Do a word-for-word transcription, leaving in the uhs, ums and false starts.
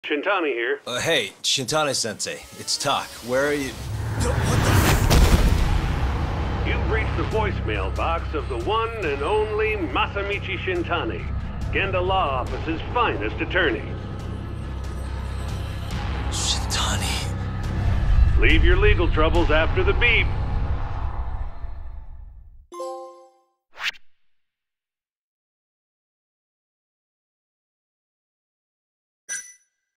Shintani here. Uh, hey, Shintani-sensei, it's Tak. Where are you? You've reached the voicemail box of the one and only Masamichi Shintani, Genda Law Office's finest attorney. Shintani. Leave your legal troubles after the beep.